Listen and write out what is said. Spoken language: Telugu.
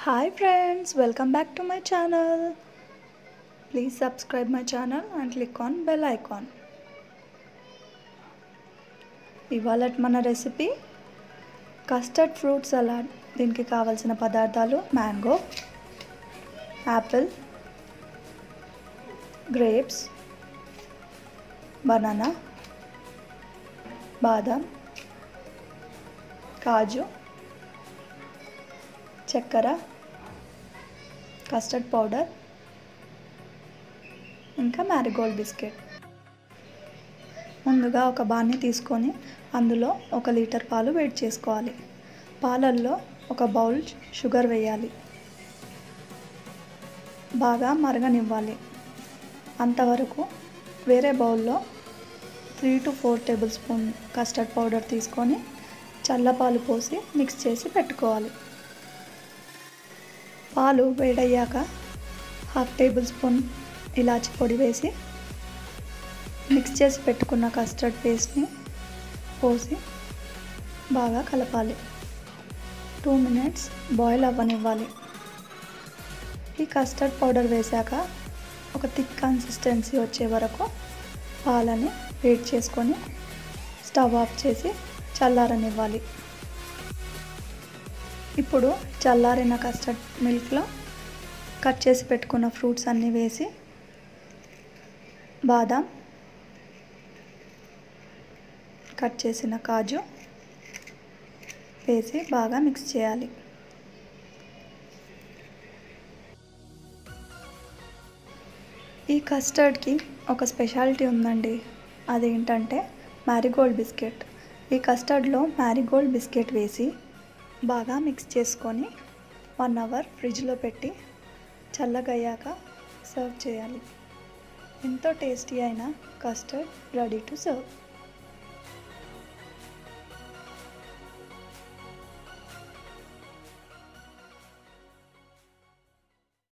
Hi friends, welcome back to my channel. Please subscribe my channel and click on bell icon. ఇవాళ మన రెసిపీ కస్టర్డ్ ఫ్రూట్ సలాడ్. దీనికి కావాల్సిన పదార్థాలు మ్యాంగో, యాపిల్, గ్రేప్స్, బనానా, బాదం, కాజు, చక్కెర, కస్టర్డ్ పౌడర్, ఇంకా మ్యారీగోల్డ్ బిస్కెట్. ముందుగా ఒక బాణీ తీసుకొని అందులో 1 లీటర్ పాలు వేడి చేసుకోవాలి. పాలల్లో 1 బౌల్ షుగర్ వేయాలి. బాగా మరగనివ్వాలి. అంతవరకు వేరే బౌల్లో 3 to 4 table spoon custard powder తీసుకొని చల్లపాలు పోసి మిక్స్ చేసి పెట్టుకోవాలి. పాలు వేడయ్యాక 1/2 టేబుల్ స్పూన్ ఇలాచి పొడి వేసి మిక్స్ చేసి పెట్టుకున్న కస్టర్డ్ పేస్ట్ని పోసి బాగా కలపాలి. 2 మినిట్స్ బాయిల్ అవ్వనివ్వాలి. ఈ కస్టర్డ్ పౌడర్ వేశాక ఒక థిక్ కన్సిస్టెన్సీ వచ్చే వరకు పాలని వేడి చేసుకొని స్టవ్ ఆఫ్ చేసి చల్లారనివ్వాలి. ఇప్పుడు చల్లారిన కస్టర్డ్ మిల్క్లో కట్ చేసి పెట్టుకున్న ఫ్రూట్స్ అన్నీ వేసి బాదం, కట్ చేసిన కాజు వేసి బాగా మిక్స్ చేయాలి. ఈ కస్టర్డ్కి ఒక స్పెషాలిటీ ఉందండి. అదేంటంటే మ్యారీగోల్డ్ బిస్కెట్. ఈ కస్టర్డ్లో మ్యారీగోల్డ్ బిస్కెట్ వేసి బాగా మిక్స్ చేసుకొని 1 అవర్ ఫ్రిడ్జ్లో పెట్టి చల్లగయ్యాక సర్వ్ చేయాలి. ఎంతో టేస్టీ అయిన కస్టర్డ్ రెడీ టు సర్వ్.